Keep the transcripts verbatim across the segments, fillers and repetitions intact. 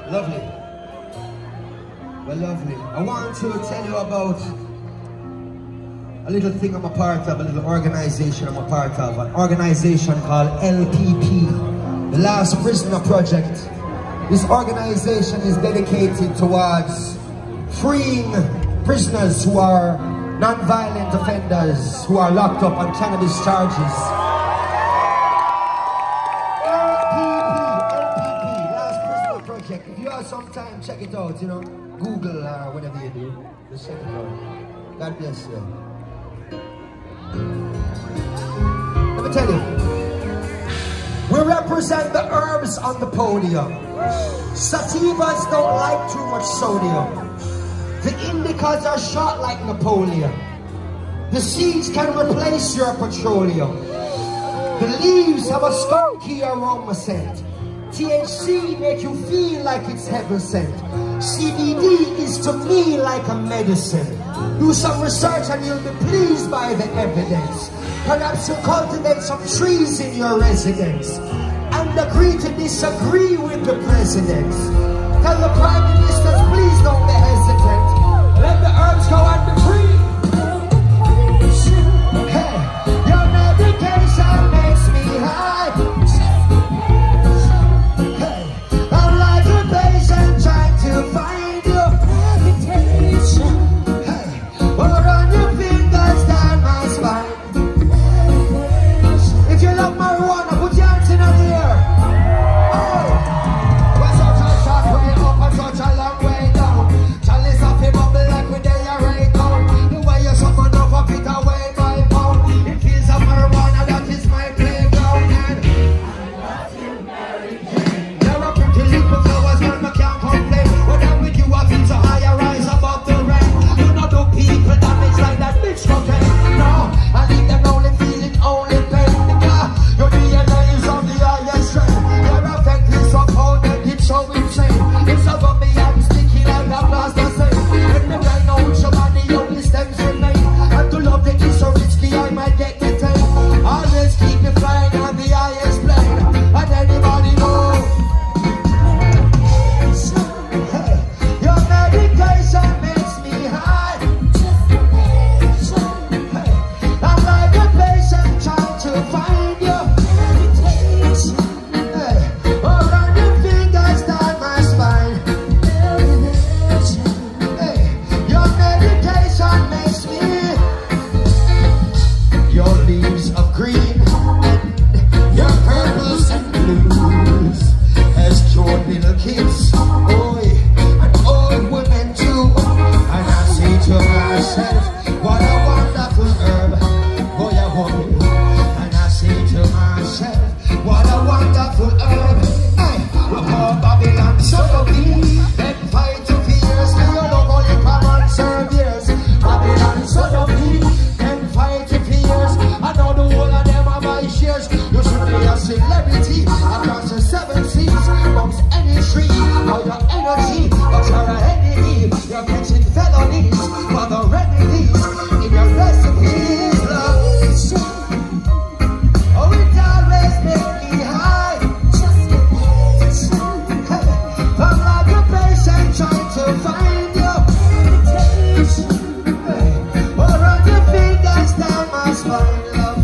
Lovely. Well, lovely. I want to tell you about a little thing I'm a part of, a little organization I'm a part of, an organization called L P P, the Last Prisoner Project. This organization is dedicated towards freeing prisoners who are non-violent offenders, who are locked up on cannabis charges. L P P, L P P, Last Prisoner Project. If you have some time, check it out, you know, Google or whatever you do, just check it out. God bless you. Let me tell you, we represent the herbs on the podium. Sativas don't like too much sodium. The indicas are shot like Napoleon. The seeds can replace your petroleum. The leaves have a skunky aroma scent. T H C make you feel like it's heaven sent. C B D is to me like a medicine. Do some research and you'll be pleased by the evidence. Perhaps you cultivate some trees in your residence and agree to disagree with the president. Tell the prime ministers, please don't be hesitant. Let the herbs go and be free. Hey, your medication makes me high. Hey, I'm like a patient trying to find your meditation. Hey, or run your fingers down my spine. If you love marijuana, put your hands in the air. Oh, we're such a short way up and such a long way down. Chalice of him bubble like we they are right down. The way you summon up a bit away by pound. It feels of marijuana, that is my playground. And I love you, Mary Jane. There are pretty little flowers, but I can't complain. When I'm with you, I feel so high, I rise above the rain. You know the people damage like that bitch cocaine. No, I leave them only feeling only pain. Your D N A is of the highest strength. Your effect is so cold and it's so insane. It's a rubby and sticky like a plaster say. When the brain knows your body only stems remain. And to love the is so risky, I might get detained. Always keep me flying on the highest plane. And anybody know? Hey, your medication makes me high. Hey, I'm like a patient trying to find you. Hey, or run your fingers down my spine. Hey, your medication makes me. Your leaves of green and your purples and blues has cured little kids, boy, and old women too. And I say to myself, what a wonderful herb, boy, I want it. And I say to myself, what a wonderful herb. Hey, we call Babylon so be. Then fight to fears, and you know how you come and serve years. Babylon so be. Then fight to fears. I know the whole of them are my shares. You should be a celebrity across the seven seas. Amongst any tree, or your energy, but you're a enemy. You're catching felonies for the remedies in your recipes, love. Oh, it always makes me high. Hey, I'm like a patient trying to find you. Hey, or run your fingers down my spine, love.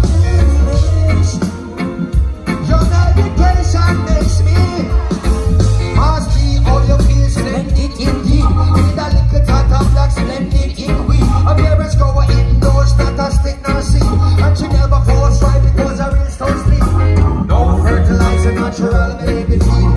Your medication makes me. Must be all you feel splendid indeed. With a little touch of black splendid in weed. A parents go indoors, not a stick nor seed. And she never falls right because her real stone sleep. No fertilizer, natural baby feed.